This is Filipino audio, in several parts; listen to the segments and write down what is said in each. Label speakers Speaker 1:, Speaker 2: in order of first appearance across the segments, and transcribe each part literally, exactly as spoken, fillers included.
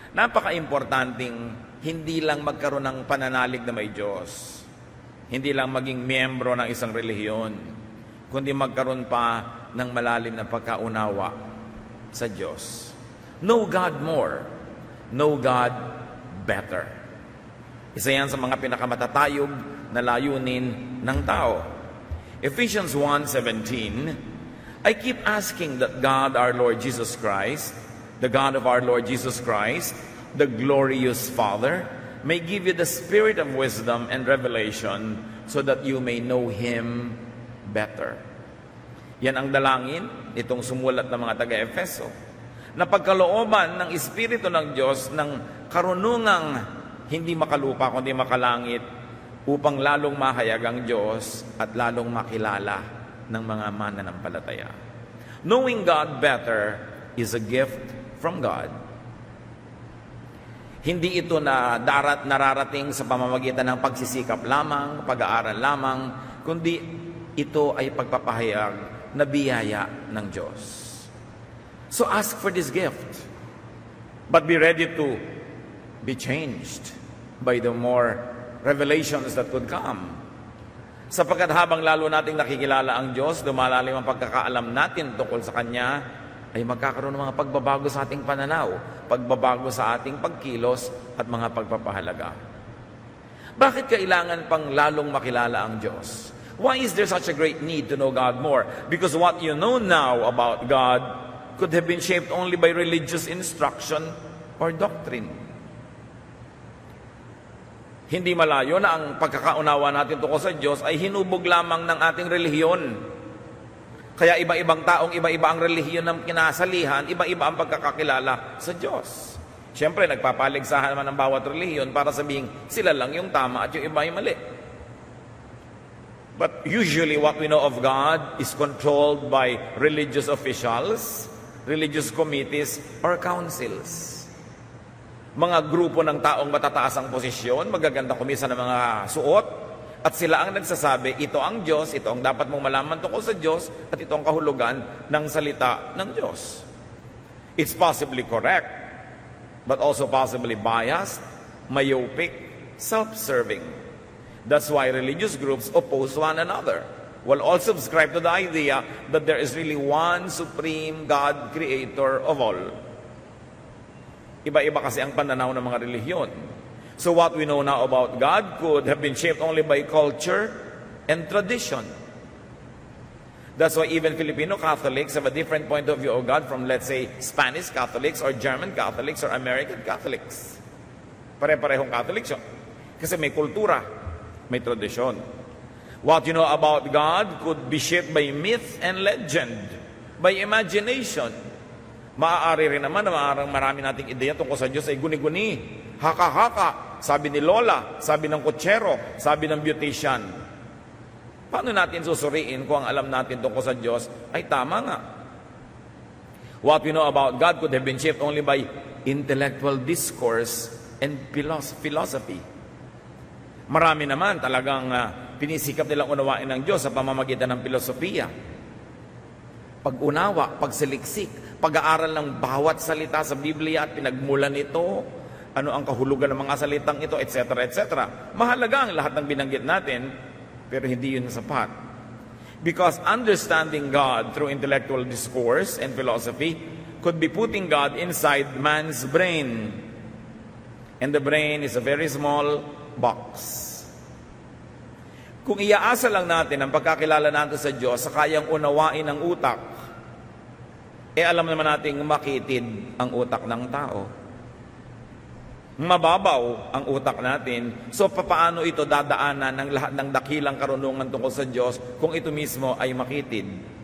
Speaker 1: Napaka-importanting hindi lang magkaroon ng pananalig na may Diyos. Hindi lang maging miyembro ng isang relihiyon, kundi magkaroon pa ng malalim na pagkaunawa sa Diyos. Know God more. Know God better. Isa yan sa mga pinakamatatayog na layunin ng tao. Ephesians one seventeen, I keep asking that God our Lord Jesus Christ, the God of our Lord Jesus Christ, the glorious Father, may give you the spirit of wisdom and revelation so that you may know Him better. Yan ang dalangin itong sumulat ng mga taga-Efeso, na pagkalooban ng Espiritu ng Diyos ng karunungang hindi makalupa kundi makalangit upang lalong mahayag ang Diyos at lalong makilala ng mga mananampalataya. Knowing God better is a gift from God. Hindi ito na darat nararating sa pamamagitan ng pagsisikap lamang, pag-aaral lamang, kundi ito ay pagpapahayag na biyaya ng Diyos. So ask for this gift, but be ready to be changed by the more revelations that could come. Sapagkat habang lalo nating nakikilala ang Diyos, lumalalim ang pagkakaalam natin tungkol sa Kanya, ay magkakaroon ng mga pagbabago sa ating pananaw, pagbabago sa ating pagkilos at mga pagpapahalaga. Bakit kailangan pang lalong makilala ang Diyos? Why is there such a great need to know God more? Because what you know now about God could have been shaped only by religious instruction or doctrine. Hindi malayo na ang pagkakaunawa natin tungkol sa Diyos ay hinubog lamang ng ating relihiyon. Kaya iba-ibang taong iba-iba ang relihiyon ng kinasalihan, iba-iba ang pagkakakilala sa Diyos. Siyempre, nagpapaligsahan naman ng bawat relihiyon para sabihin sila lang yung tama at yung iba yung mali. But usually what we know of God is controlled by religious officials, religious committees, or councils. Mga grupo ng taong matataas ang posisyon, magaganda kumisa ng mga suot, at sila ang nagsasabi, ito ang Diyos, ito ang dapat mong malaman tungkol sa Diyos, at ito ang kahulugan ng salita ng Diyos. It's possibly correct, but also possibly biased, myopic, self-serving. That's why religious groups oppose one another. Will all subscribe to the idea that there is really one supreme God, creator of all. Iba-iba kasi ang pananaw ng mga relihiyon. So what we know now about God could have been shaped only by culture and tradition. That's why even Filipino Catholics have a different point of view of God from, let's say, Spanish Catholics or German Catholics or American Catholics. Pare-parehong Catholics yun. Kasi may kultura, may tradisyon. What you know about God could be shaped by myth and legend, by imagination. Maaari rin naman na maarang marami nating ideya tungkol sa Diyos ay guni-guni, haka-haka, sabi ni Lola, sabi ng kutsero, sabi ng beautician. Paano natin susuriin kung ang alam natin tungkol sa Diyos ay tama nga? What we know about God could have been shaped only by intellectual discourse and philosophy. Marami naman talagang uh, pinisikap nilang unawain ng Diyos sa pamamagitan ng filosofiya. Pag-unawa, pagsaliksik, pag-aaral ng bawat salita sa Biblia at pinagmulan nito, ano ang kahulugan ng mga salitang ito, et cetera, et cetera. Mahalaga ang lahat ng binanggit natin, pero hindi yun sapat. Because understanding God through intellectual discourse and philosophy could be putting God inside man's brain. And the brain is a very small box. Kung iaasa lang natin ang pagkakilala natin sa Diyos sa kayang unawain ng utak, eh alam naman nating makitid ang utak ng tao. Mababaw ang utak natin. So papaano ito dadaanan ng lahat ng dakilang karunungan tungkol sa Diyos kung ito mismo ay makitid?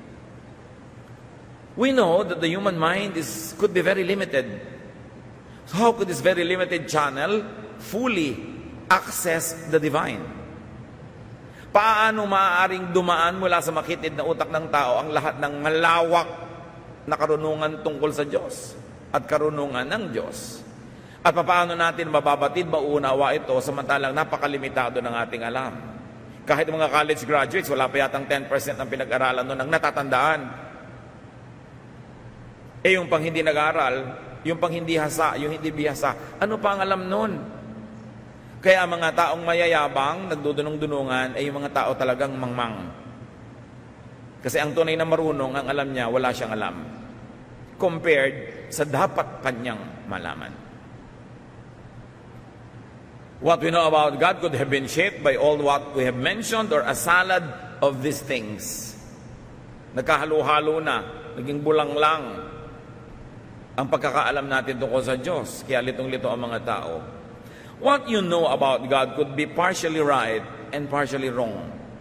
Speaker 1: We know that the human mind is could be very limited. So how could this very limited channel fully access the divine? Paano maaaring dumaan mula sa makitid na utak ng tao ang lahat ng malawak na karunungan tungkol sa Diyos at karunungan ng Diyos? At paano natin mababatid, mauunawa ito samantalang napakalimitado ng ating alam? Kahit mga college graduates, wala pa yatang ten percent ang pinag-aralan noon ang natatandaan. Eh yung pang hindi nag-aral, yung pang hindi hasa, yung hindi bihasa. Ano pa ang alam nun? Kaya ang mga taong mayayabang, nagdudunong-dunungan, ay yung mga tao talagang mangmang. Kasi ang tunay na marunong, ang alam niya, wala siyang alam. Compared sa dapat kanyang malaman. What we know about God could have been shaped by all what we have mentioned or a salad of these things. Nagkahalo-halo na, naging bulang lang ang pagkakaalam natin tungkol sa Diyos. Kaya litong-lito ang mga tao. What you know about God could be partially right and partially wrong.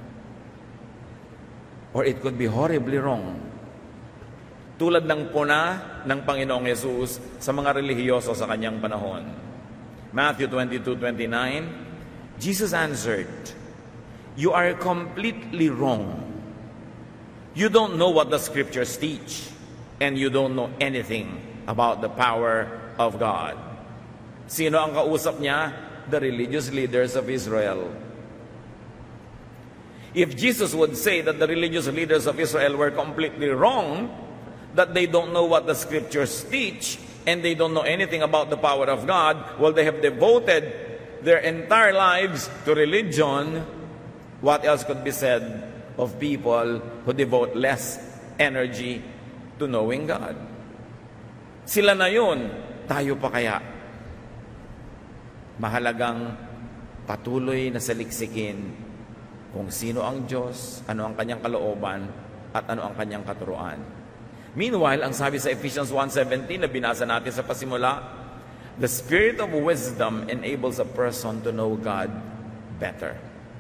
Speaker 1: Or it could be horribly wrong. Tulad ng puna ng Panginoong Yesus sa mga relihiyoso sa kanyang panahon. Matthew twenty-two twenty-nine, Jesus answered, "You are completely wrong. You don't know what the scriptures teach, and you don't know anything about the power of God." Sino ang kausap niya? The religious leaders of Israel. If Jesus would say that the religious leaders of Israel were completely wrong, that they don't know what the scriptures teach, and they don't know anything about the power of God, well, they have devoted their entire lives to religion. What else could be said of people who devote less energy to knowing God? Sila na yun, tayo pa kaya? Mahalagang patuloy na saliksikin kung sino ang Diyos, ano ang kanyang kalooban, at ano ang kanyang katuruan. Meanwhile, ang sabi sa Ephesians one seventeen na binasa natin sa pasimula, the spirit of wisdom enables a person to know God better.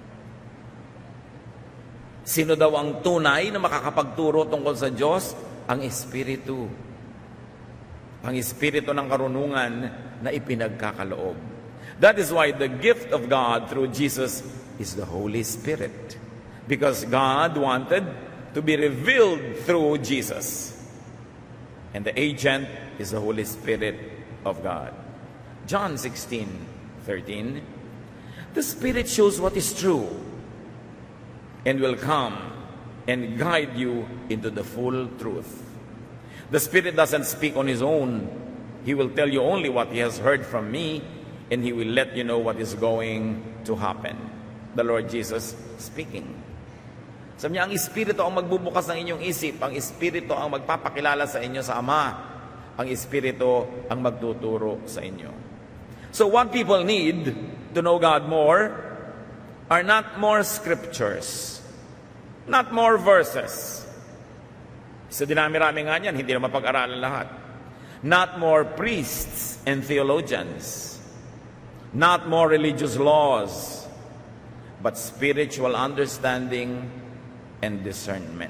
Speaker 1: Sino daw ang tunay na makakapagturo tungkol sa Diyos? Ang Espiritu. Ang Espiritu ng karunungan na ipinagkakaloob. That is why the gift of God through Jesus is the Holy Spirit. Because God wanted to be revealed through Jesus. And the agent is the Holy Spirit of God. John sixteen thirteen, the Spirit shows what is true and will come and guide you into the full truth. The Spirit doesn't speak on His own. He will tell you only what He has heard from me, and He will let you know what is going to happen. The Lord Jesus speaking. Sabi niya, ang Espiritu ang magbubukas ng inyong isip. Ang Espiritu ang magpapakilala sa inyo sa Ama. Ang Espiritu ang magtuturo sa inyo. So what people need to know God more are not more scriptures, not more verses. Sa dinami-rami nga niyan, hindi na mapag-aralan lahat. Not more priests and theologians, not more religious laws, but spiritual understanding and discernment.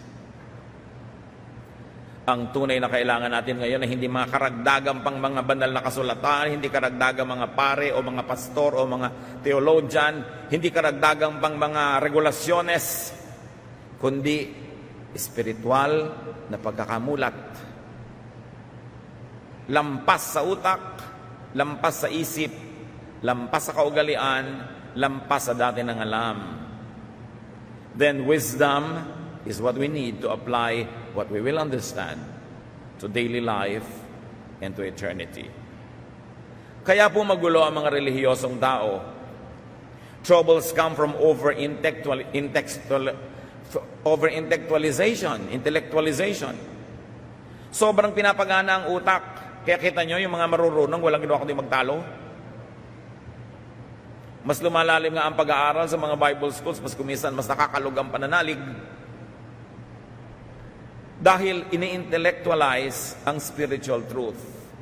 Speaker 1: Ang tunay na kailangan natin ngayon ay hindi mga karagdagang pang mga banal na kasulatan, hindi karagdagang mga pare o mga pastor o mga theologian, hindi karagdagang pang mga regulasyones, kundi espiritual na pagkakamulat. Lampas sa utak, lampas sa isip, lampas sa kaugalian, lampas sa dati ng alam. Then wisdom is what we need to apply what we will understand to daily life and to eternity. Kaya po magulo ang mga relihiyosong tao. Troubles come from over-intellectual, intellectual, over-intellectualization, intellectualization. Sobrang pinapagana ang utak. Kaya kita nyo, yung mga marurunong, walang ginawa kundi magtalo. Mas lumalalim nga ang pag-aaral sa mga Bible schools, mas kumisan, mas nakakalug ang pananalig. Dahil ini-intellectualize ang spiritual truth.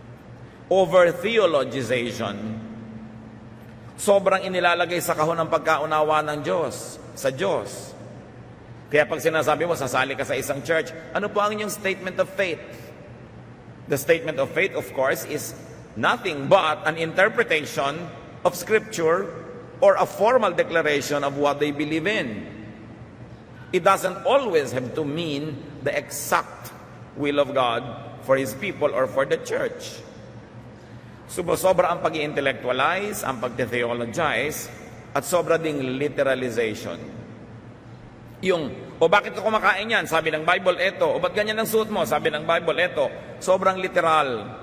Speaker 1: Over-theologization. Sobrang inilalagay sa kahon ng pagkaunawa ng Diyos, sa Diyos. Kaya pag sinasabi mo, sasali ka sa isang church, ano po ang inyong statement of faith? The statement of faith, of course, is nothing but an interpretation of Scripture or a formal declaration of what they believe in. It doesn't always have to mean the exact will of God for His people or for the church. Sobra ang pag-i-intellectualize, ang pag-theologize, at sobra ding literalization. Yung, o bakit ka kumakain yan? Sabi ng Bible, eto. O ba't ganyan ang suot mo? Sabi ng Bible, eto. Sobrang literal.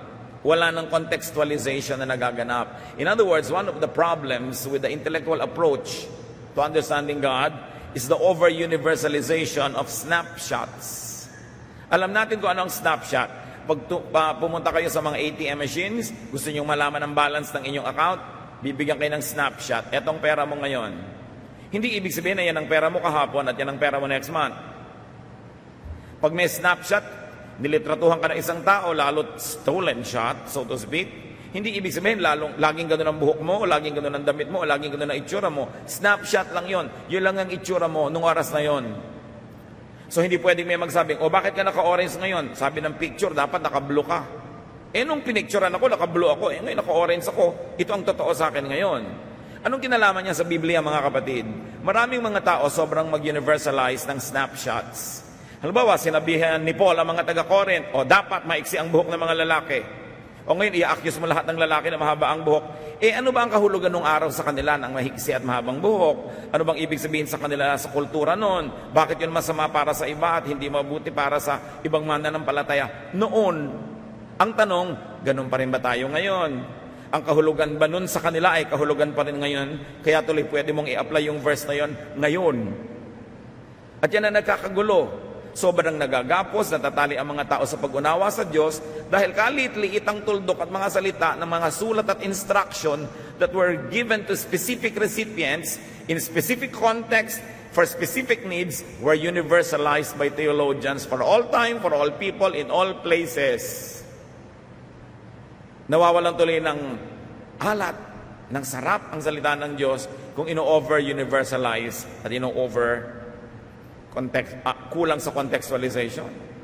Speaker 1: Wala ng contextualization na nagaganap. In other words, one of the problems with the intellectual approach to understanding God is the over-universalization of snapshots. Alam natin kung ano ang snapshot. Pag tu- pa, pumunta kayo sa mga A T M machines, gusto nyo malaman ang balance ng inyong account, bibigyan kayo ng snapshot. Etong pera mo ngayon. Hindi ibig sabihin na yan ang pera mo kahapon at yan ang pera mo next month. Pag may snapshot, nilitratuhan ka ng isang tao, lalo't stolen shot, so to speak, hindi ibig sabihin lalong, laging ganun ang buhok mo, o laging ganun ang damit mo, o laging ganun ang itsura mo. Snapshot lang yon. Yun lang ang itsura mo nung oras na yon. So hindi pwedeng may magsabing, o bakit ka naka-orange ngayon? Sabi ng picture, dapat naka-blue ka. Eh nung pinicturean ako, naka-blue ako. Eh ngayon naka-orange ako. Ito ang totoo sa akin ngayon. Anong kinalaman niya sa Biblia, mga kapatid? Maraming mga tao sobrang mag-universalize ng snapshots. Halimbawa, sinabihan ni Paul ang mga taga-Corinth, o dapat maiksi ang buhok ng mga lalaki. O ngayon, i-accuse mo lahat ng lalaki na mahaba ang buhok. Eh ano ba ang kahulugan ng araw sa kanila ng mahiksi at mahabang buhok? Ano bang ibig sabihin sa kanila sa kultura noon? Bakit yun masama para sa iba at hindi mabuti para sa ibang mananampalataya? Noon, ang tanong, ganun pa rin ba tayo ngayon? Ang kahulugan ba nun sa kanila ay kahulugan pa rin ngayon? Kaya tuloy pwede mong i-apply yung verse na yon ngayon. At yan ang nagkakagulo. Sobrang nagagapos, natatali ang mga tao sa pag-unawa sa Diyos dahil kalit-liit ang tuldok at mga salita ng mga sulat at instruction that were given to specific recipients in specific context for specific needs were universalized by theologians for all time, for all people, in all places. Nawawalan tuloy ng alat, ng sarap ang salita ng Diyos kung ino-over-universalize at ino-over Context, uh, kulang sa contextualization.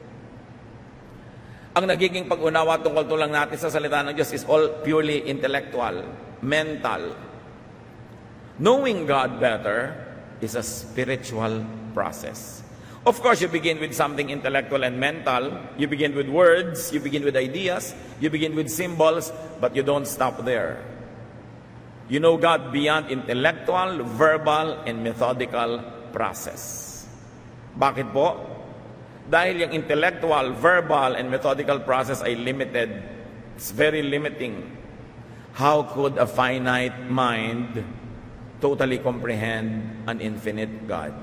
Speaker 1: Ang nagiging pag-unawa tungkol tulang natin sa salita ng Diyos is all purely intellectual, mental. Knowing God better is a spiritual process. Of course, you begin with something intellectual and mental. You begin with words, you begin with ideas, you begin with symbols, but you don't stop there. You know God beyond intellectual, verbal, and methodical process. Bakit po? Dahil yung intellectual, verbal, and methodical process ay limited. It's very limiting. How could a finite mind totally comprehend an infinite God?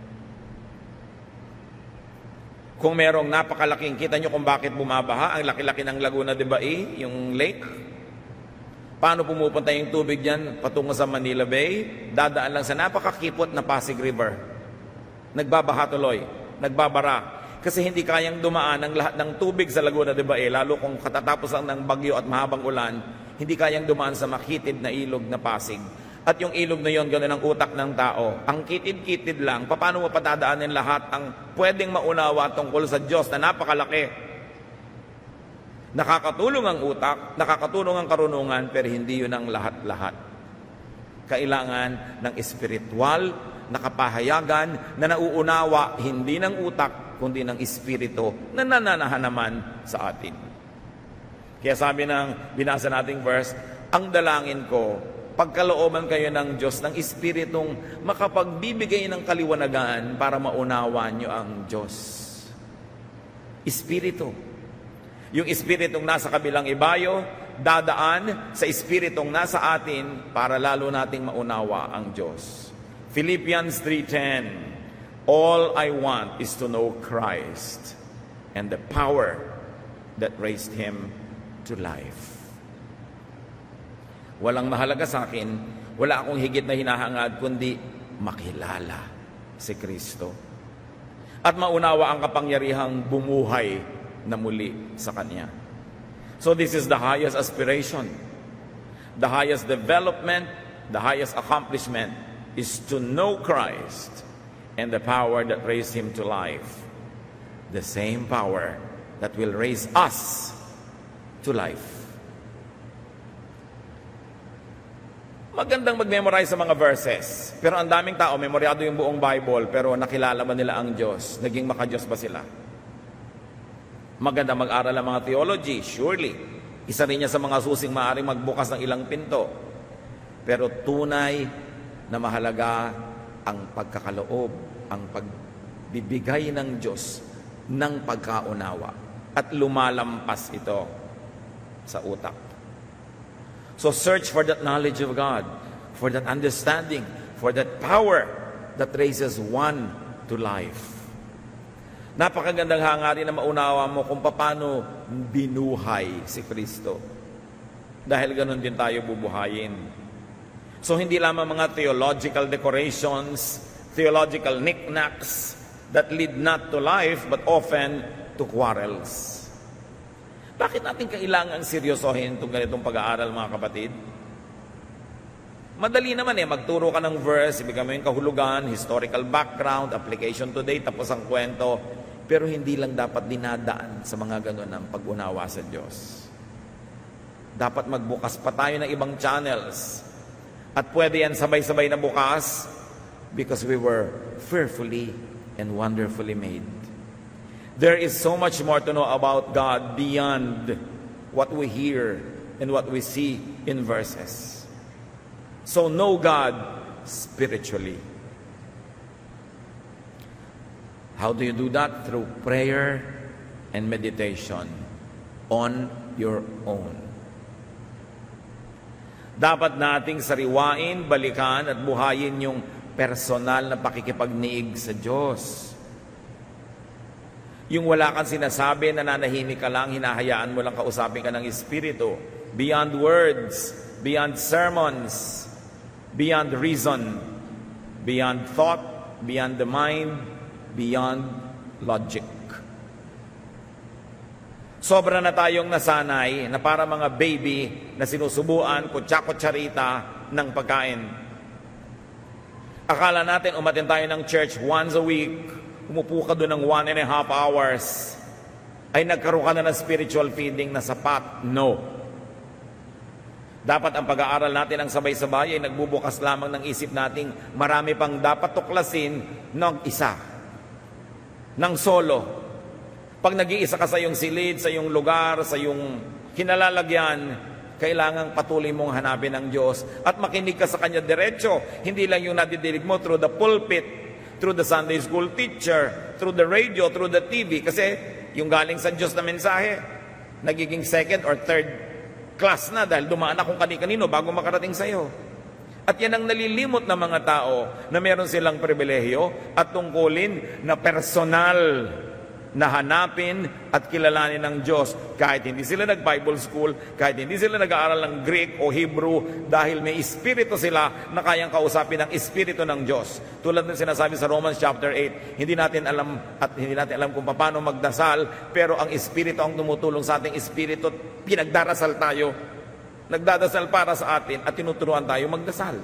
Speaker 1: Kung merong napakalaking, kita nyo kung bakit bumabaha, ang laki-laki ng Laguna de Bay, yung lake. Paano pumupunta yung tubig dyan patungo sa Manila Bay? Dadaan lang sa napakakipot na Pasig River. Nagbabaha tuloy, nagbabara. Kasi hindi kayang dumaan ang lahat ng tubig sa Laguna de Bay, lalo kung katatapos lang ng bagyo at mahabang ulan, hindi kayang dumaan sa makitid na ilog na Pasig. At yung ilog na yon, gano'n ang utak ng tao. Ang kitid-kitid lang, paano mo patadaanin lahat ang pwedeng maunawa tungkol sa Diyos na napakalaki? Nakakatulong ang utak, nakakatulong ang karunungan, pero hindi yun ang lahat-lahat. Kailangan ng espiritual na kapahayagan na nauunawa hindi ng utak kundi ng espiritu na nananahan naman sa atin. Kaya sabi ng binasa nating verse, ang dalangin ko, pagkalooban kayo ng Diyos ng espiritong makapagbibigay ng kaliwanagan para maunawa nyo ang Diyos. Espiritu. Yung espiritong nasa kabilang ibayo, dadaan sa espiritong nasa atin para lalo nating maunawa ang Diyos. Philippians three ten, all I want is to know Christ and the power that raised Him to life. Walang mahalaga sa akin, wala akong higit na hinahangad kundi makilala si Kristo at maunawa ang kapangyarihang bumuhay na muli sa Kanya. So this is the highest aspiration, the highest development, the highest accomplishment is to know Christ and the power that raised Him to life. The same power that will raise us to life. Magandang mag-memorize sa mga verses. Pero ang daming tao, memoryado yung buong Bible, pero nakilala ba nila ang Diyos? Naging makadiyos ba sila? Maganda mag-aral ang mga theology, surely. Isa rin niya sa mga susing maaaring magbukas ng ilang pinto. Pero tunay na mahalaga ang pagkakaloob, ang pagbibigay ng Diyos ng pagkaunawa. At lumalampas ito. sa utak. So search for that knowledge of God, for that understanding, for that power that raises one to life. Napakagandang hangarin na maunawa mo kung paano binuhay si Kristo. Dahil ganun din tayo bubuhayin. So hindi lamang mga theological decorations, theological knickknacks that lead not to life but often to quarrels. Bakit natin kailangan seryosohin itong ganitong pag-aaral, mga kapatid? Madali naman eh, magturo ka ng verse, ibigay mo yung kahulugan, historical background, application today, tapos ang kwento. Pero hindi lang dapat dinadaan sa mga ganun ang pag-unawa sa Diyos. Dapat magbukas pa tayo ng ibang channels. At pwede yan sabay-sabay na bukas because we were fearfully and wonderfully made. There is so much more to know about God beyond what we hear and what we see in verses. So know God spiritually. How do you do that? Through prayer and meditation on your own. Dapat nating sariwain, balikan at buhayin yung personal na pakikipagniig sa Diyos. Yung wala kang sinasabi, nananahimik ka lang, hinahayaan mo lang kausapin ka ng Espiritu. Beyond words, beyond sermons, beyond reason, beyond thought, beyond the mind, beyond logic. Sobra na tayong nasanay na para mga baby na sinusubuan, kutsa-kutsarita ng pagkain. Akala natin umatin tayo ng church once a week, umupo ka doon ng one and a half hours, ay nagkaroon ka na ng spiritual feeding na sapat. No. Dapat ang pag-aaral natin ang sabay-sabay ay nagbubukas lamang ng isip nating marami pang dapat tuklasin ng isa, ng solo. Pag nag-iisa ka sa iyong silid, sa iyong lugar, sa iyong kinalalagyan, kailangang patuloy mong hanapin ang Diyos at makinig ka sa Kanya diretso. Hindi lang yung nadidinig mo through the pulpit, through the Sunday school teacher, through the radio, through the T V. Kasi yung galing sa Diyos na mensahe, nagiging second or third class na dahil dumaan na kung kani-kanino bago makarating sa iyo. At yan ang nalilimot ng mga tao na meron silang pribilehiyo at tungkulin na personal na hanapin at kilalanin ng Diyos kahit hindi sila nag-Bible school, kahit hindi sila nag-aaral ng Greek o Hebrew, dahil may espiritu sila na kayang kausapin ng espiritu ng Diyos. Tulad ng sinasabi sa Romans chapter eight, hindi natin alam at hindi natin alam kung paano magdasal, pero ang espiritu ang tumutulong sa ating espiritu, pinagdarasal tayo, nagdadasal para sa atin at tinuturuan tayo magdasal.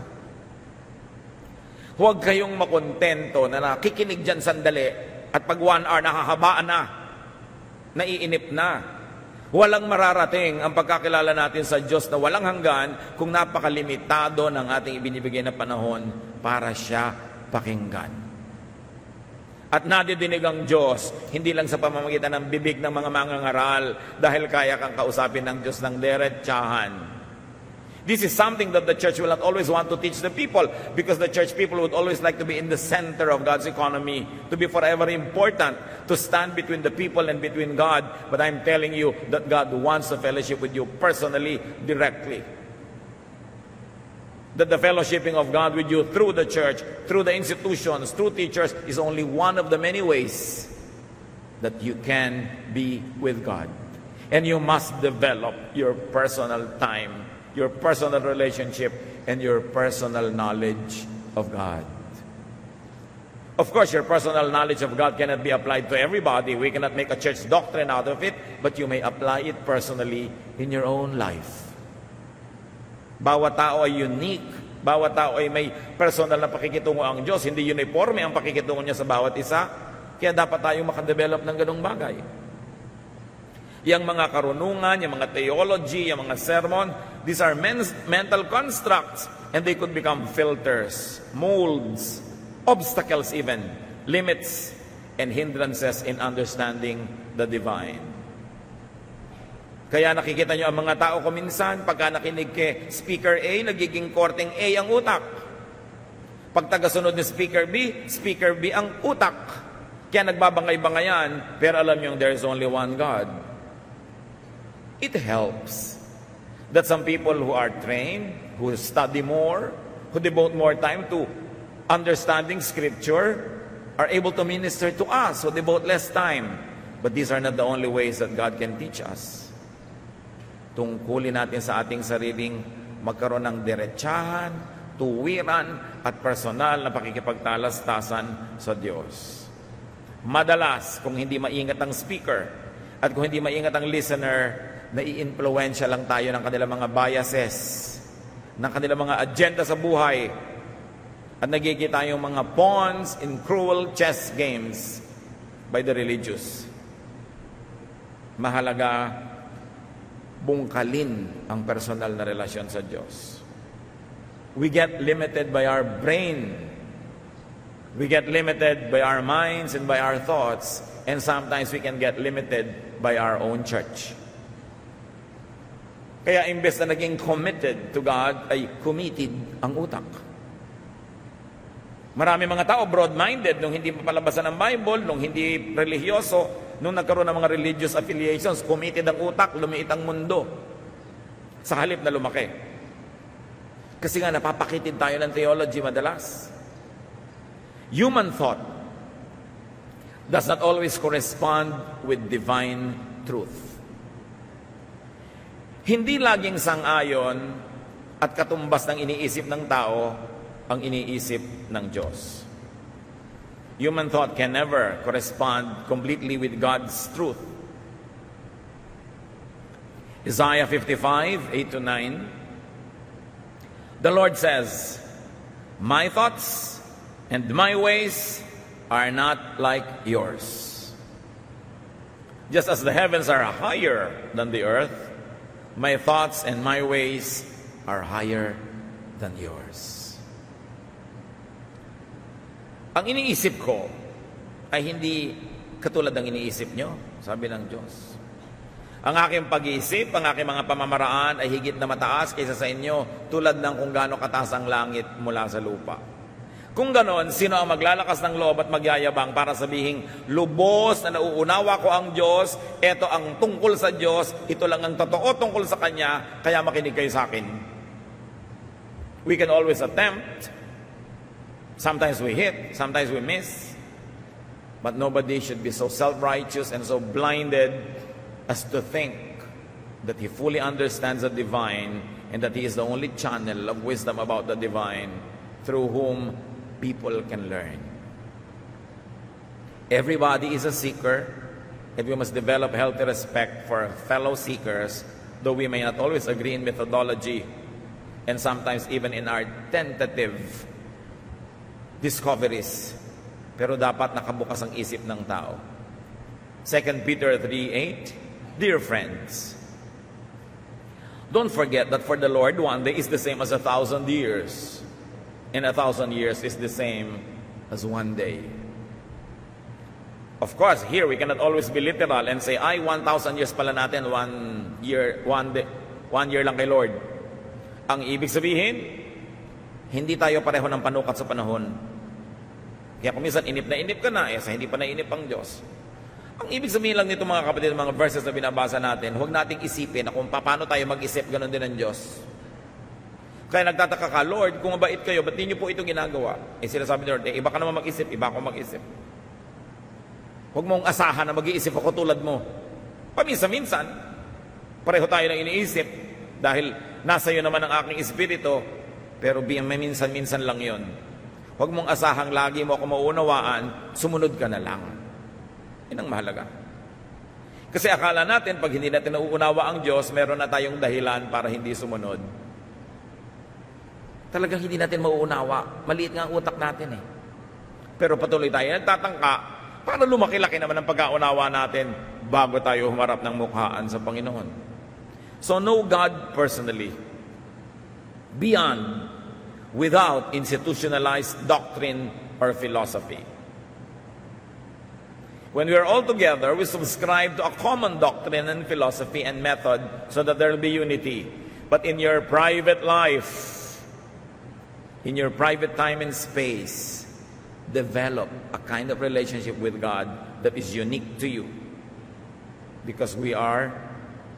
Speaker 1: Huwag kayong makontento na nakikinig dyan sandali at pag one hour, nakahabaan na, naiinip na. Walang mararating ang pagkakilala natin sa Diyos na walang hanggan kung napakalimitado ng ating ibinibigay na panahon para siya pakinggan. At nadidinig ang Diyos, hindi lang sa pamamagitan ng bibig ng mga mangangaral dahil kaya kang kausapin ng Diyos ng diretsahan. This is something that the church will not always want to teach the people because the church people would always like to be in the center of God's economy, to be forever important, to stand between the people and between God. But I'm telling you that God wants to fellowship with you personally, directly. That the fellowshipping of God with you through the church, through the institutions, through teachers is only one of the many ways that you can be with God. And you must develop your personal time, your personal relationship, and your personal knowledge of God. Of course, your personal knowledge of God cannot be applied to everybody. We cannot make a church doctrine out of it, but you may apply it personally in your own life. Bawat tao ay unique. Bawat tao ay may personal na pakikitungo ang Diyos. Hindi uniforme ang pakikitungo niya sa bawat isa. Kaya dapat tayong makadevelop ng ganong bagay. Yang mga karunungan, yung mga theology, yung mga sermon, these are men's mental constructs and they could become filters, molds, obstacles even, limits, and hindrances in understanding the divine. Kaya nakikita nyo ang mga tao ko minsan, pagka nakinig kay Speaker A, nagiging korteng A ang utak. Pag tagasunod ni Speaker B, Speaker B ang utak. Kaya nagbabangay-bangayan, pero alam nyo, there is only one God. It helps that some people who are trained, who study more, who devote more time to understanding Scripture, are able to minister to us, who devote less time. But these are not the only ways that God can teach us. Tungkulin natin sa ating sariling magkaroon ng diretsahan, tuwiran, at personal na pakikipagtalastasan sa Diyos. Madalas, kung hindi maingat ang speaker at kung hindi maingat ang listener, nai-influensya lang tayo ng kanilang mga biases, ng kanilang mga agenda sa buhay, at nagigita yung mga pawns in cruel chess games by the religious. Mahalaga bungkalin ang personal na relasyon sa Diyos. We get limited by our brain. We get limited by our minds and by our thoughts. And sometimes we can get limited by our own church. Kaya imbes na naging committed to God, ay committed ang utak. Marami mga tao broad-minded nung hindi papalabasan ng Bible, nung hindi religyoso, nung nagkaroon ng mga religious affiliations, committed ang utak, lumiit ang mundo. Sa halip na lumaki. Kasi nga napapakitid tayo ng theology madalas. Human thought does not always correspond with divine truth. Hindi laging sang-ayon at katumbas ng iniisip ng tao ang iniisip ng Diyos. Human thought can never correspond completely with God's truth. Isaiah fifty-five, eight to nine, the Lord says, "My thoughts and my ways are not like yours. Just as the heavens are higher than the earth, my thoughts and my ways are higher than yours." Ang iniisip ko ay hindi katulad ng iniisip nyo, sabi ng Diyos. Ang aking pag-iisip, ang aking mga pamamaraan ay higit na mataas kaysa sa inyo, tulad ng kung gaano kataas ang langit mula sa lupa. Kung ganon, sino ang maglalakas ng loob at magyayabang para sabihin, lubos na nauunawa ko ang Diyos, ito ang tungkol sa Diyos, ito lang ang totoo tungkol sa Kanya, kaya makinig kayo sa akin. We can always attempt. Sometimes we hit, sometimes we miss. But nobody should be so self-righteous and so blinded as to think that he fully understands the divine and that he is the only channel of wisdom about the divine through whom people can learn. Everybody is a seeker, and we must develop healthy respect for fellow seekers, though we may not always agree in methodology and sometimes even in our tentative discoveries. Pero dapat nakabukas ang isip ng tao. Second Peter three eight, dear friends, don't forget that for the Lord one day is the same as a thousand years, and a thousand years is the same as one day. Of course, here we cannot always be literal and say, ay, one thousand years pala natin, one year, one day, one year lang kay Lord. Ang ibig sabihin, hindi tayo pareho ng panukat sa panahon. Kaya kung minsan inip na inip ka na, eh, sa hindi pa nainip ang Diyos. Ang ibig sabihin lang nito mga kapatid, mga verses na binabasa natin, huwag nating isipin na kung paano tayo mag-isip, ganun din ang Diyos. Kaya nagtataka ka, Lord, kung mabait kayo, ba't di niyo po ito ginagawa? Eh sila sabi ni Lord, eh, iba ka naman mag-isip, iba ako mag-isip. Huwag mong asahan na mag-iisip ako tulad mo. Paminsan-minsan, pareho tayo ng iniisip, dahil nasa iyo naman ang aking espiritu, pero may minsan-minsan lang yon. Huwag mong asahang lagi mo ako maunawaan, sumunod ka na lang. Yan ang mahalaga. Kasi akala natin, pag hindi natin nauunawa ang Diyos, meron na tayong dahilan para hindi sumunod. Talagang hindi natin mauunawa. Maliit nga ang utak natin eh. Pero patuloy tayo nagtatangka para lumaki-laki naman ang pagkaunawa natin bago tayo humarap ng mukhaan sa Panginoon. So know God personally, beyond, without institutionalized doctrine or philosophy. When we are all together, we subscribe to a common doctrine and philosophy and method so that there will be unity. But in your private life, in your private time and space, develop a kind of relationship with God that is unique to you. Because we are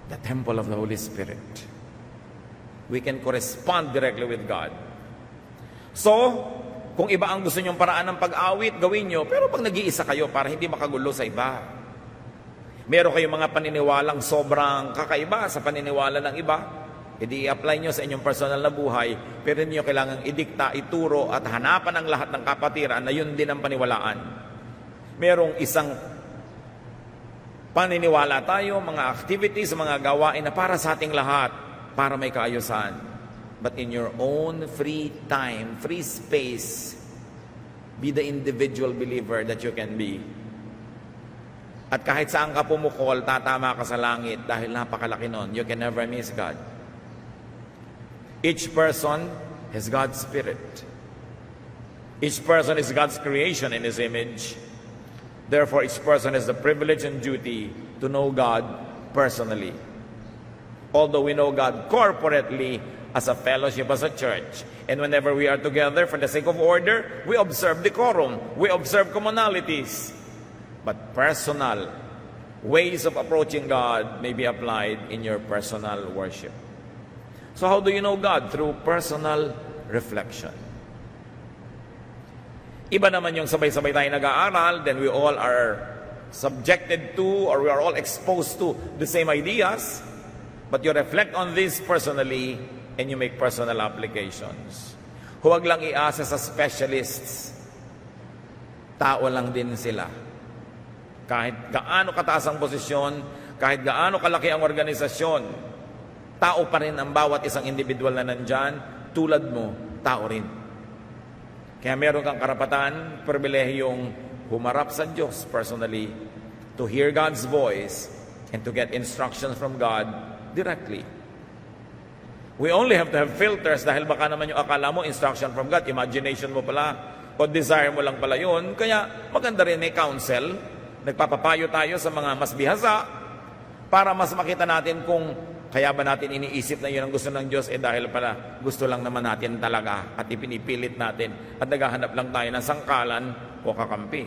Speaker 1: the temple of the Holy Spirit. We can correspond directly with God. So, kung iba ang gusto nyong paraan ng pag-awit, gawin nyo. Pero pag nag-iisa kayo, para hindi makagulo sa iba. Meron kayong mga paniniwalang sobrang kakaiba sa paniniwala ng iba, edi i-apply nyo sa inyong personal na buhay, pero hindi nyo kailangang idikta, ituro, at hanapan ang lahat ng kapatiran na yun din ang paniwalaan. Merong isang paniniwala tayo, mga activities, mga gawain na para sa ating lahat, para may kaayusan. But in your own free time, free space, be the individual believer that you can be. At kahit saan ka pumukol, tatama ka sa langit dahil napakalaki nun. You can never miss God. Each person has God's Spirit. Each person is God's creation in His image. Therefore, each person has the privilege and duty to know God personally. Although we know God corporately, as a fellowship, as a church. And whenever we are together for the sake of order, we observe decorum, we observe commonalities. But personal ways of approaching God may be applied in your personal worship. So how do you know God? Through personal reflection. Iba naman yung sabay-sabay tayo nag-aaral, then we all are subjected to, or we are all exposed to the same ideas, but you reflect on this personally, and you make personal applications. Huwag lang iasa sa specialists. Tao lang din sila. Kahit gaano kataas ang posisyon, kahit gaano kalaki ang organisasyon, tao pa rin ang bawat isang individual na nandyan, tulad mo, tao rin. Kaya meron kang karapatan, pribilehiyong humarap sa Diyos personally, to hear God's voice, and to get instructions from God directly. We only have to have filters dahil baka naman yung akala mo, instruction from God, imagination mo pala, o desire mo lang pala yun. Kaya maganda rin may counsel, nagpapapayo tayo sa mga mas bihasa, para mas makita natin kung kaya ba natin iniisip na yun ang gusto ng Diyos, eh dahil pala gusto lang naman natin talaga at ipinipilit natin at naghahanap lang tayo ng sangkalan o kakampi.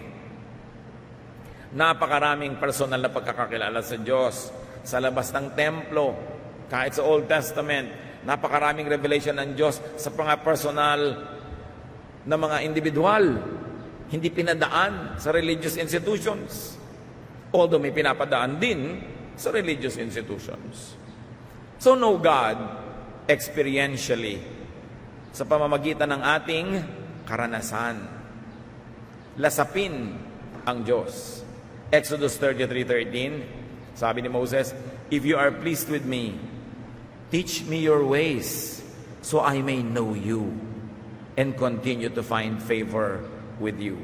Speaker 1: Napakaraming personal na pagkakakilala sa Diyos sa labas ng templo, kahit sa Old Testament. Napakaraming revelation ng Diyos sa mga personal na mga individual, hindi pinadaan sa religious institutions. Although may pinapadaan din sa religious institutions. So know God experientially sa pamamagitan ng ating karanasan. Lasapin ang Diyos. Exodus thirty-three thirteen, sabi ni Moses, "If you are pleased with me, teach me your ways, so I may know you and continue to find favor with you."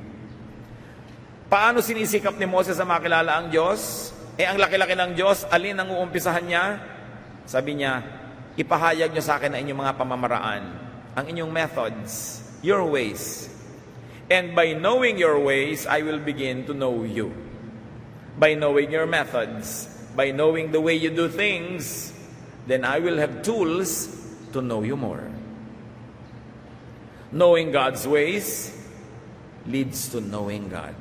Speaker 1: Paano sinisikap ni Moses na makilala ang Diyos? Eh, ang laki-laki ng Diyos, alin ang uumpisahan niya? Sabi niya, ipahayag niyo sa akin ang inyong mga pamamaraan, ang inyong methods, your ways. And by knowing your ways, I will begin to know you. By knowing your methods, by knowing the way you do things, then I will have tools to know you more. Knowing God's ways leads to knowing God.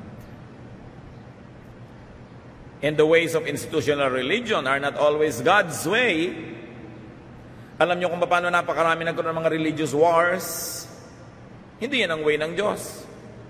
Speaker 1: And the ways of institutional religion are not always God's way. Alam niyo kung paano napakarami nagkaroon ng mga religious wars? Hindi yan ang way ng Diyos.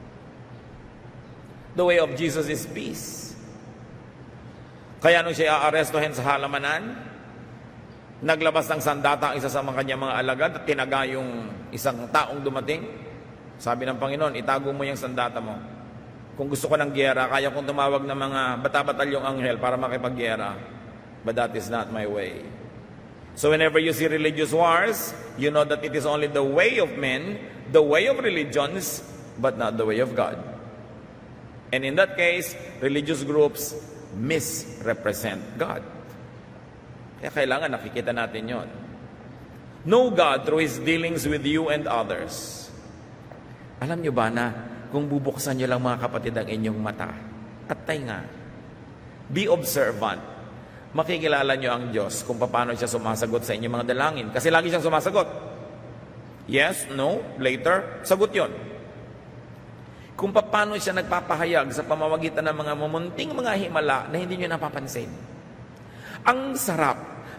Speaker 1: The way of Jesus is peace. Kaya nung siya aarestuhin sa halamanan, naglabas ng sandata ang isa sa mga kanyang mga alagad at tinaga yung isang taong dumating. Sabi ng Panginoon, itago mo yung sandata mo. Kung gusto ko ng gyera, kaya kong tumawag ng mga bata-batalyong anghel para makipaggyera. But that is not my way. So whenever you see religious wars, you know that it is only the way of men, the way of religions, but not the way of God. And in that case, religious groups misrepresent God. Kaya kailangan nakikita natin yon. Know God through His dealings with you and others. Alam nyo ba na kung bubuksan nyo lang mga kapatid ang inyong mata at tainga, be observant, makikilala nyo ang Diyos kung paano siya sumasagot sa inyong mga dalangin. Kasi lagi siyang sumasagot. Yes, no, later, sagot yon. Kung paano siya nagpapahayag sa pamamagitan ng mga mumunting mga himala na hindi nyo napapansin. Ang sarap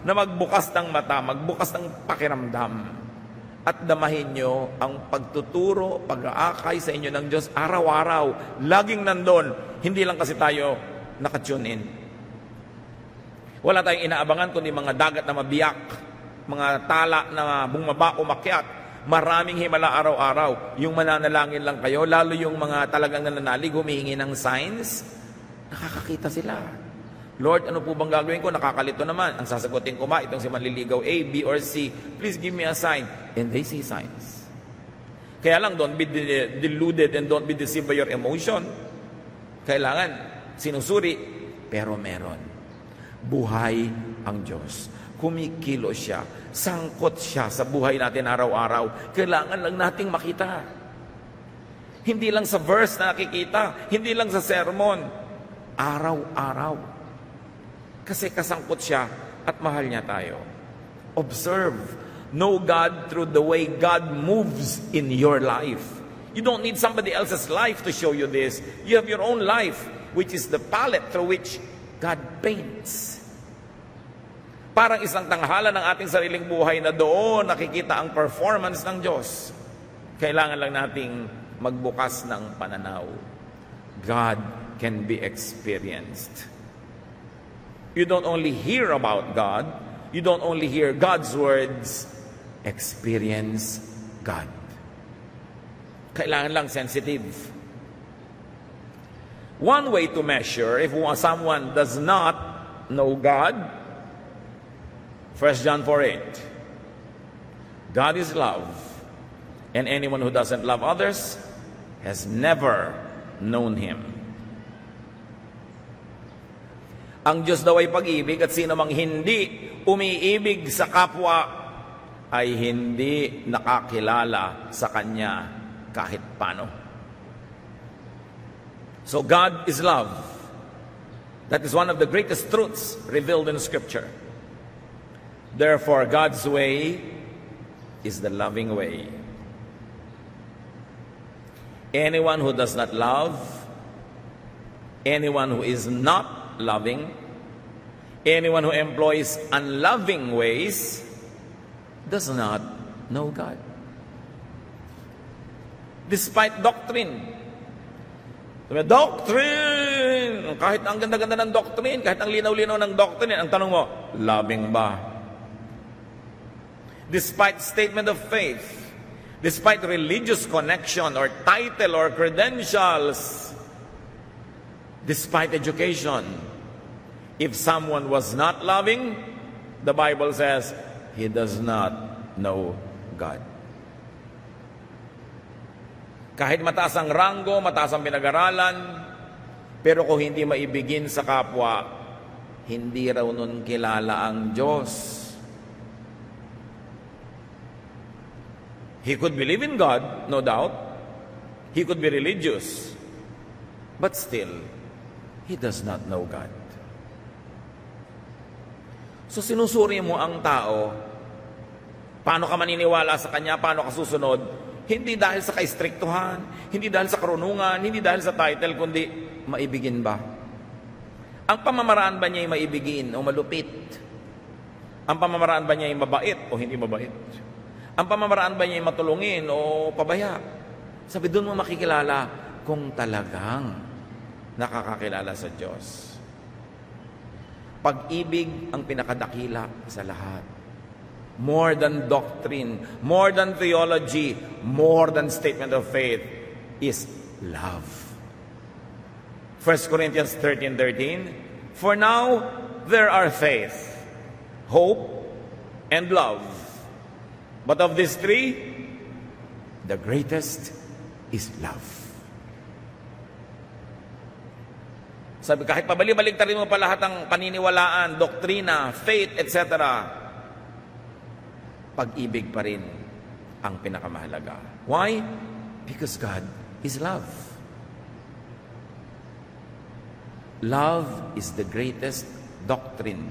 Speaker 1: na magbukas ng mata, magbukas ng pakiramdam, at damahin nyo ang pagtuturo, pag-aakay sa inyo ng Diyos araw-araw. Laging nandun. Hindi lang kasi tayo nakatune in. Wala tayong inaabangan kundi mga dagat na mabiyak, mga tala na bumaba, umakyat. Maraming himala araw-araw. Yung mananalangin lang kayo, lalo yung mga talagang nananalig, humihingi ng signs, nakakakita sila. Lord, ano po bang gagawin ko? Nakakalito naman. Ang sasagutin ko ba, itong si manliligaw A, B, or C, please give me a sign. And they see signs. Kaya lang, don't be deluded and don't be deceived by your emotion. Kailangan, sinusuri, pero meron. Buhay ang Diyos. Kumikilo siya. Sangkot siya sa buhay natin araw-araw. Kailangan lang nating makita. Hindi lang sa verse na nakikita. Hindi lang sa sermon. Araw-araw. Kasi kasangkot siya at mahal niya tayo. Observe. Know God through the way God moves in your life. You don't need somebody else's life to show you this. You have your own life, which is the palette through which God paints. Parang isang tanghala ng ating sariling buhay na doon nakikita ang performance ng Diyos. Kailangan lang nating magbukas ng pananaw. God can be experienced. You don't only hear about God, you don't only hear God's words, experience God. Kailangan lang sensitive. One way to measure if someone does not know God, First John four eight. God is love, and anyone who doesn't love others has never known Him. Ang Diyos daw ay pag-ibig at sino mang hindi umiibig sa kapwa ay hindi nakakilala sa Kanya kahit paano. So God is love. That is one of the greatest truths revealed in Scripture. Therefore, God's way is the loving way. Anyone who does not love, anyone who is not loving, anyone who employs unloving ways does not know God. Despite doctrine. Doctrine! Kahit ang ganda-ganda ng doctrine, kahit ang linaw-linaw ng doctrine, ang tanong mo, loving ba? Despite statement of faith, despite religious connection or title or credentials, despite education, if someone was not loving, the Bible says, he does not know God. Kahit mataas ang ranggo, mataas ang pinag-aralan, pero kung hindi maibigin sa kapwa, hindi raw nun kilala ang Diyos. He could believe in God, no doubt. He could be religious. But still, he does not know God. So sinusuri mo ang tao, paano ka maniniwala sa kanya, paano ka susunod, hindi dahil sa kaistriktuhan, hindi dahil sa karunungan, hindi dahil sa title, kundi maibigin ba? Ang pamamaraan ba niya ay maibigin o malupit? Ang pamamaraan ba niya ay mabait o hindi mabait? Ang pamamaraan ba niya ay matulungin o pabaya? Sabi, doon mo makikilala kung talagang nakakakilala sa Diyos. Pag-ibig ang pinakadakila sa lahat. More than doctrine, more than theology, more than statement of faith is love. First Corinthians thirteen thirteen. For now there are faith, hope, and love. But of these three, the greatest is love. Sabi, kahit pabalik-baliktarin mo pa lahat ng paniniwalaan, doktrina, faith, et cetera, pag-ibig pa rin ang pinakamahalaga. Why? Because God is love. Love is the greatest doctrine.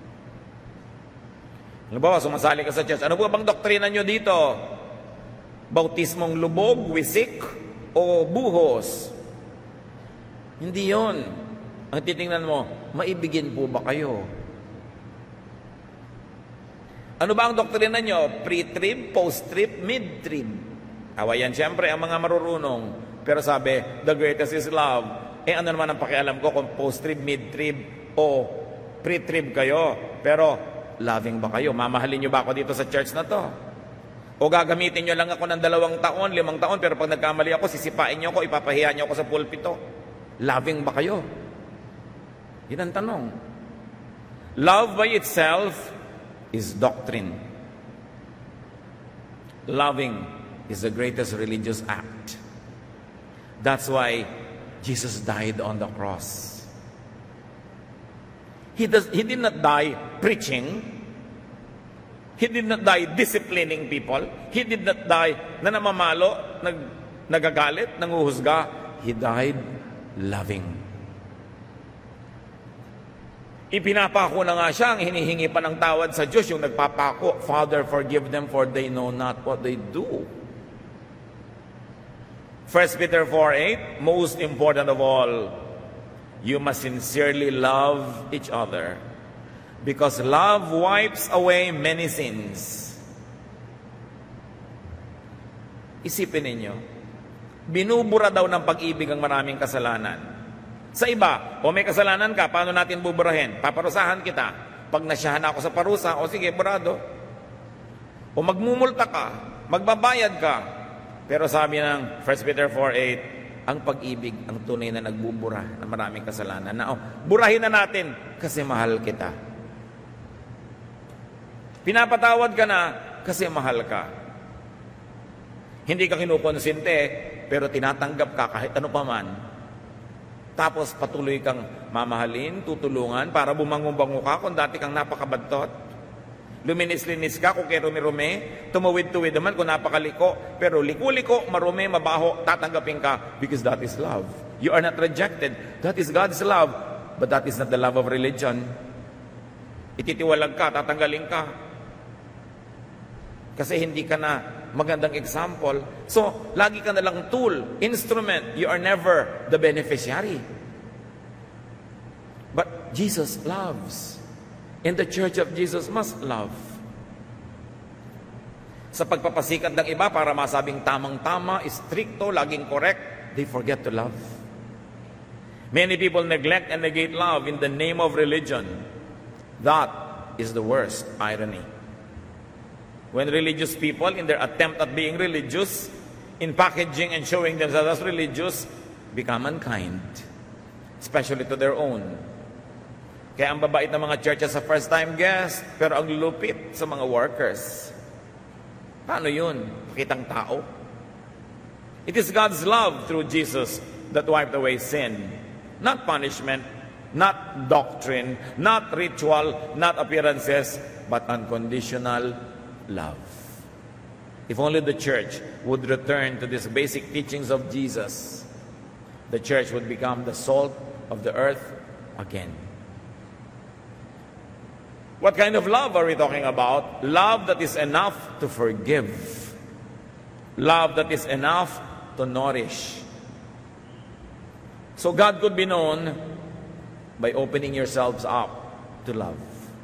Speaker 1: Halimbawa, sumasali ka sa church. Ano po bang doktrina nyo dito? Bautismong lubog, wisik, o buhos? Hindi yon. Ang titingnan mo, maibigin po ba kayo? Ano ba ang doktrina nyo? Pre-trib, post-trib, mid-trib. Awayan siyempre ang mga marurunong. Pero sabi, the greatest is love. Eh ano naman ang pakialam ko kung post-trib, mid-trib, o pre-trib kayo? Pero loving ba kayo? Mamahalin nyo ba ako dito sa church na to? O gagamitin nyo lang ako ng dalawang taon, limang taon, pero pag nagkamali ako, sisipain nyo ako, ipapahiya nyo ako sa pulpito. Loving ba kayo? Yan ang tanong. Love by itself is doctrine. Loving is the greatest religious act. That's why Jesus died on the cross. He, does, he did not die preaching. He did not die disciplining people. He did not die na namamalo, nag, nagagalit, nanguhusga. He died loving. Ipinapako na nga siya, ang hinihingi pa ng tawad sa Diyos, yung nagpapako, Father, forgive them for they know not what they do. First Peter four eight, most important of all, you must sincerely love each other, because love wipes away many sins. Isipin ninyo, binubura daw ng pag-ibig ang maraming kasalanan. Sa iba, o may kasalanan ka, paano natin buburahin? Paparusahan kita. Pag nasyahan ako sa parusa, o sige, burado. O magmumulta ka, magbabayad ka. Pero sabi ng First Peter four eight, ang pag-ibig, ang tunay na nagbubura ng maraming kasalanan. Na, oh, burahin na natin kasi mahal kita. Pinapatawad ka na kasi mahal ka. Hindi ka kinukonsinte, pero tinatanggap ka kahit ano pa man. Tapos patuloy kang mamahalin, tutulungan para bumangon-bango ka kung dati kang napakabadtot. Luminis-linis ka kung kay rumi-rumi, tumawid-tuwid naman kung napakaliko, pero liko-liko, marumi, mabaho, tatanggapin ka because that is love. You are not rejected. That is God's love. But that is not the love of religion. Ititiwalag ka, tatanggalin ka. Kasi hindi ka na magandang example. So, lagi ka na lang tool, instrument. You are never the beneficiary. But Jesus loves. And the church of Jesus must love. Sa pagpapasikat ng iba para masabing tamang-tama, stricto, laging correct, they forget to love. Many people neglect and negate love in the name of religion. That is the worst irony. When religious people, in their attempt at being religious, in packaging and showing themselves as religious, become unkind, especially to their own. Kaya ang babait ng mga churches sa first-time guest, pero ang lupit sa mga workers. Paano yun? Pakitang tao. It is God's love through Jesus that wiped away sin. Not punishment, not doctrine, not ritual, not appearances, but unconditional love. If only the church would return to these basic teachings of Jesus, the church would become the salt of the earth again. What kind of love are we talking about? Love that is enough to forgive. Love that is enough to nourish. So God could be known by opening yourselves up to love.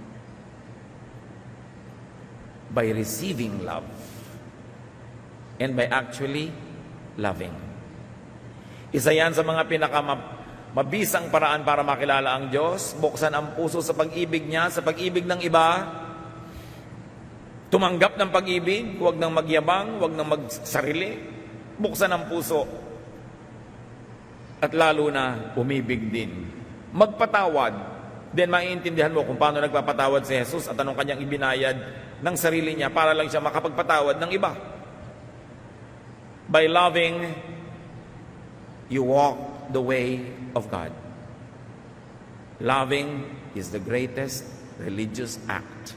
Speaker 1: By receiving love. And by actually loving. Isa yan sa mga pinakamabisang paraan para makilala ang Diyos. Buksan ang puso sa pag-ibig niya, sa pag-ibig ng iba. Tumanggap ng pag-ibig, huwag nang magyabang, huwag nang magsarili. Buksan ang puso. At lalo na umibig din. Magpatawad. Then maiintindihan mo kung paano nagpapatawad si Jesus at anong kanyang ibinayad ng sarili niya para lang siya makapagpatawad ng iba. By loving, you walk the way of God. Loving is the greatest religious act.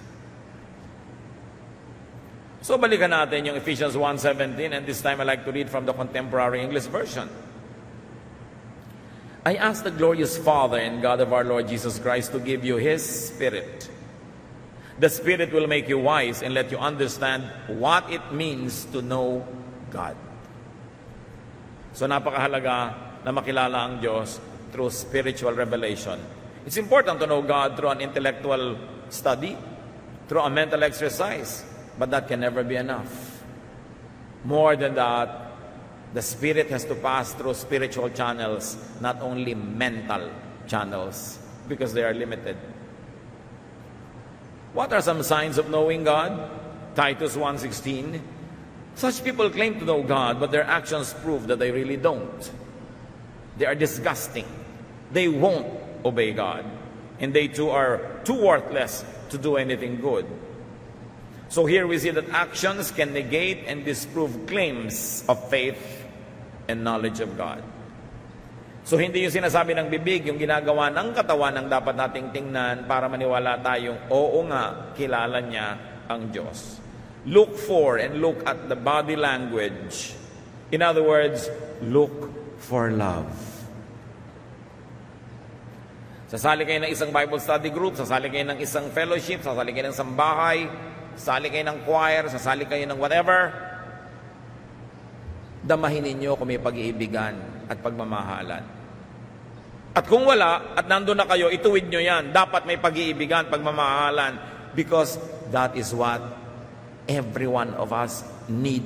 Speaker 1: So balikan natin yung Ephesians one seventeen, and this time I like to read from the Contemporary English Version. I ask the glorious Father and God of our Lord Jesus Christ to give you His Spirit. The Spirit will make you wise and let you understand what it means to know God. So napakahalaga na makilala ang Diyos through spiritual revelation. It's important to know God through an intellectual study, through a mental exercise. But that can never be enough. More than that, the Spirit has to pass through spiritual channels, not only mental channels, because they are limited. What are some signs of knowing God? Titus one sixteen. Such people claim to know God, but their actions prove that they really don't. They are disgusting. They won't obey God. And they too are too worthless to do anything good. So here we see that actions can negate and disprove claims of faith and knowledge of God. So hindi yung sinasabi ng bibig, yung ginagawa ng katawan ang dapat nating tingnan para maniwala tayong oo nga, kilala niya ang Diyos. Look for and look at the body language. In other words, look for love. Sasali kayo ng isang Bible study group, sasali kayo ng isang fellowship, sasali kayo ng sambahay, sasali kayo ng choir, sasali kayo ng whatever. Damahin ninyo kung may pag-iibigan at pagmamahalan. At kung wala, at nandun na kayo, ituwid nyo yan. Dapat may pag-iibigan, pagmamahalan, because that is what every one of us need.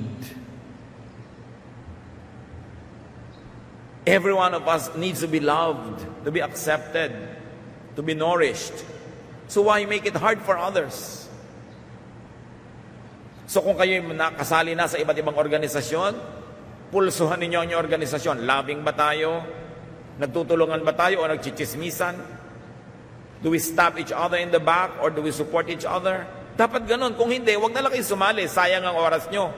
Speaker 1: Every one of us needs to be loved, to be accepted, to be nourished. So why make it hard for others? So kung kayo nakasali na sa iba't ibang organisasyon, pulsuhan ninyo ang inyong organisasyon. Loving ba tayo? Nagtutulungan ba tayo o nagchichismisan? Do we stab each other in the back or do we support each other? Dapat ganun. Kung hindi, wag na lang kayo sumali. Sayang ang oras nyo.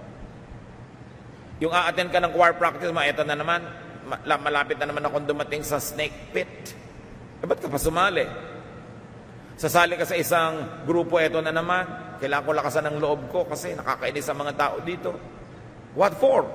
Speaker 1: Yung a-attend ka ng choir practice, ma, eto na naman, malapit na naman akong dumating sa snake pit. Eh, ba't ka pa sumali? Sasali ka sa isang grupo, eto na naman, kailangan ko lakasan ng loob ko kasi nakakainis ang mga tao dito. What for?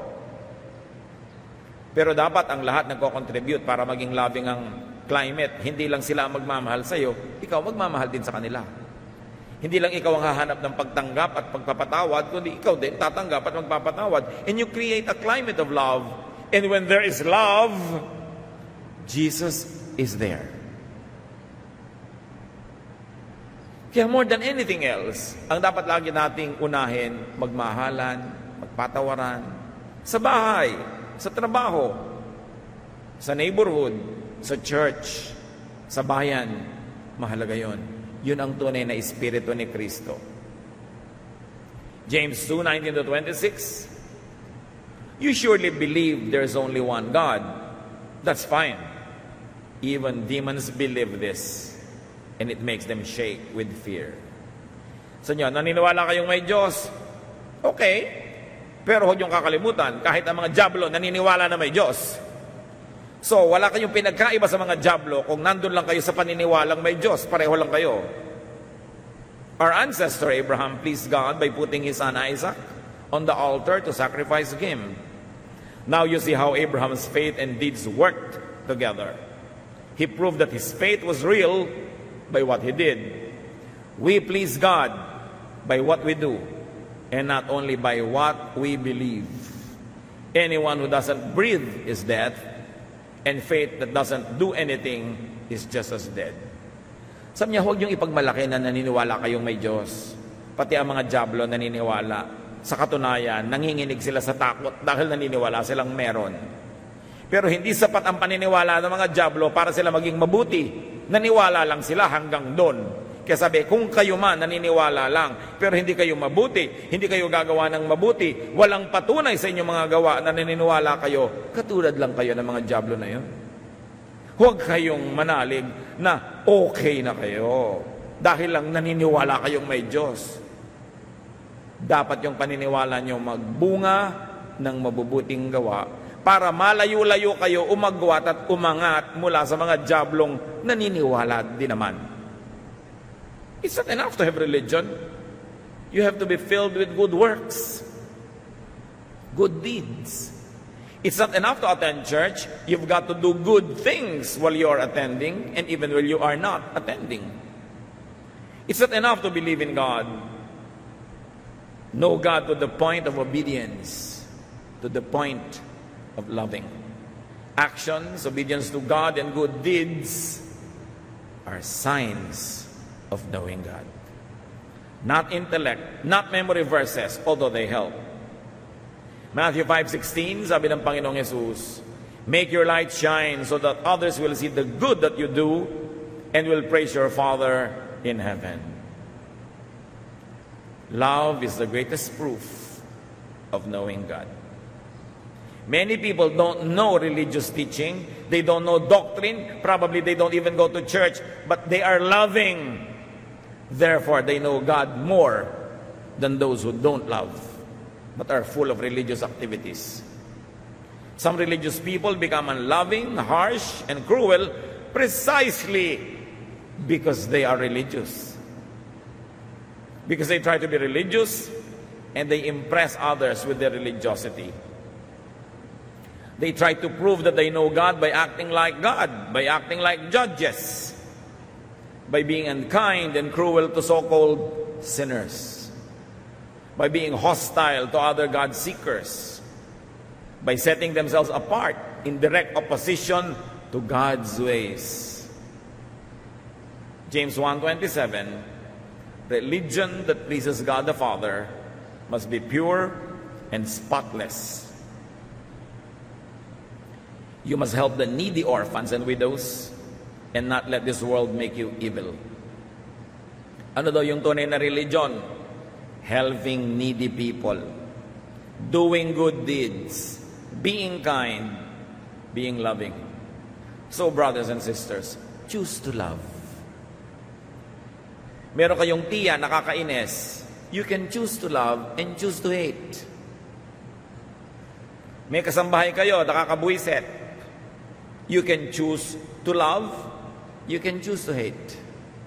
Speaker 1: Pero dapat ang lahat nagko-contribute para maging loving ang climate. Hindi lang sila magmamahal sa'yo, ikaw magmamahal din sa kanila. Hindi lang ikaw ang hahanap ng pagtanggap at pagpapatawad, kundi ikaw din tatanggap at magpapatawad. And you create a climate of love. And when there is love, Jesus is there. Kaya more than anything else, ang dapat lagi nating unahin, magmahalan, magpatawaran, sa bahay, sa trabaho, sa neighborhood, sa church, sa bayan, mahalaga yon. Yun ang tunay na espiritu ni Kristo. James two nineteen to twenty-six. You surely believe there's only one God. That's fine. Even demons believe this, and it makes them shake with fear. So nyo, naniniwala kayong may Diyos? Okay. Pero huwag niyong kakalimutan, kahit ang mga diablo naniniwala na may Diyos. So, wala kayong pinagkaiba sa mga diablo kung nandun lang kayo sa paniniwalang may Diyos. Pareho lang kayo. Our ancestor Abraham pleased God by putting his son Isaac on the altar to sacrifice him. Now you see how Abraham's faith and deeds worked together. He proved that his faith was real by what he did. We please God by what we do, and not only by what we believe. Anyone who doesn't breathe is dead, and faith that doesn't do anything is just as dead. Sabi niya, huwag niyong ipagmalaki na naniniwala kayong may Diyos. Pati ang mga diablo naniniwala. Sa katunayan, nanginginig sila sa takot dahil naniniwala silang meron. Pero hindi sapat ang paniniwala ng mga diablo para sila maging mabuti. Naniwala lang sila hanggang doon. Kaya sabi, kung kayo man naniniwala lang, pero hindi kayo mabuti, hindi kayo gagawa ng mabuti, walang patunay sa inyong mga gawa na naniniwala kayo, katulad lang kayo ng mga diablo na yun. Huwag kayong manalig na okay na kayo dahil lang naniniwala kayong may Diyos. Dapat yung paniniwala nyo magbunga ng mabubuting gawa para malayo-layo kayo umagwat at umangat mula sa mga diablong naniniwala din naman. It's not enough to have religion. You have to be filled with good works, good deeds. It's not enough to attend church. You've got to do good things while you are attending and even while you are not attending. It's not enough to believe in God. Know God to the point of obedience, to the point of loving. Actions, obedience to God, and good deeds are signs of knowing God. not intellect, not memory verses, although they help. Matthew five sixteen, sabi ng Panginoong Jesus, make your light shine so that others will see the good that you do and will praise your Father in heaven. Love is the greatest proof of knowing God. Many people don't know religious teaching. They don't know doctrine. Probably they don't even go to church. But they are loving. Therefore, they know God more than those who don't love, but are full of religious activities. Some religious people become unloving, harsh, and cruel precisely because they are religious. Because they try to be religious and they impress others with their religiosity. They try to prove that they know God by acting like God, by acting like judges, by being unkind and cruel to so-called sinners, by being hostile to other God seekers, by setting themselves apart in direct opposition to God's ways. James one twenty-seven, religion that pleases God the Father must be pure and spotless. You must help the needy orphans and widows and not let this world make you evil. Ano daw yung tunay na religion? Helping needy people, doing good deeds, being kind, being loving. So, brothers and sisters, choose to love. Meron kayong tiya nakakainis, you can choose to love and choose to hate. May kasambahay kayo nakakabuiset, you can choose to love, you can choose to hate.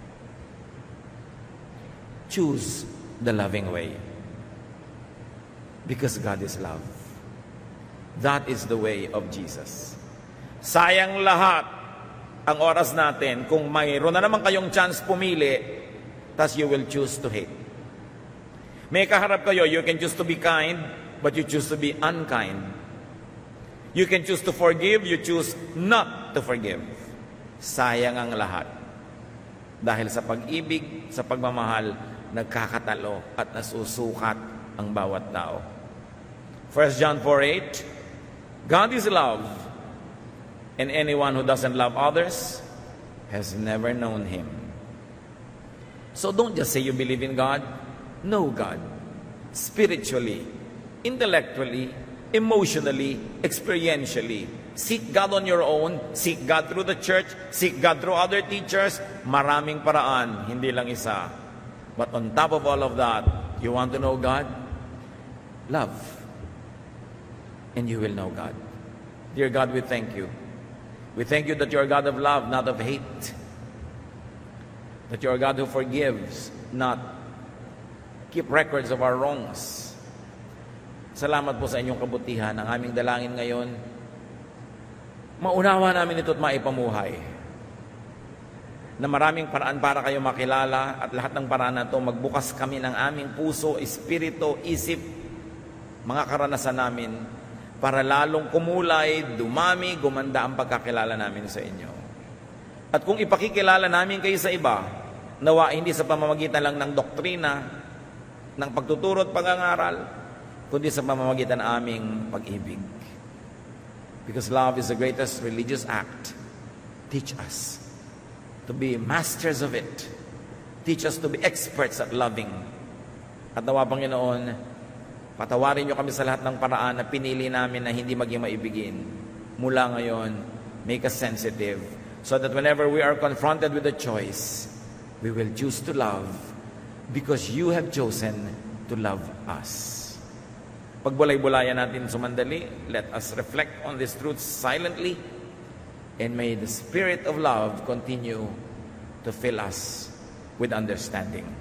Speaker 1: Choose the loving way. Because God is love. That is the way of Jesus. Sayang lahat ang oras natin kung mayroon na naman kayong chance pumili, tas you will choose to hate. May kaharap kayo, you can choose to be kind, but you choose to be unkind. You can choose to forgive, you choose not to forgive. Sayang ang lahat. Dahil sa pag-ibig, sa pagmamahal, nagkakatalo at nasusukat ang bawat tao. First John four eight, God is love, and anyone who doesn't love others has never known Him. So don't just say you believe in God. Know God. Spiritually, intellectually, emotionally, experientially. Seek God on your own. Seek God through the church. Seek God through other teachers. Maraming paraan, hindi lang isa. But on top of all of that, you want to know God? Love. And you will know God. Dear God, we thank you. We thank you that you are God of love, not of hate. That you are God who forgives, not keep records of our wrongs. Salamat po sa inyong kabutihan. Ang aming dalangin ngayon, maunawa namin ito at maipamuhay. Na maraming paraan para kayo makilala at lahat ng paraan na ito, magbukas kami ng aming puso, espiritu, isip, mga karanasan namin para lalong kumulay, dumami, gumanda ang pagkakilala namin sa inyo. At kung ipakikilala namin kayo sa iba, nawa hindi sa pamamagitan lang ng doktrina, ng pagtuturo at pag-aaral, kundi sa pamamagitan ng aming pag-ibig. Because love is the greatest religious act. Teach us to be masters of it. Teach us to be experts at loving. At nawa, Panginoon, patawarin niyo kami sa lahat ng paraan na pinili namin na hindi maging maibigin. Mula ngayon, make us sensitive so that whenever we are confronted with a choice, we will choose to love because you have chosen to love us. Pagbulay-bulayan natin sumandali, let us reflect on these truths silently, and may the Spirit of love continue to fill us with understanding.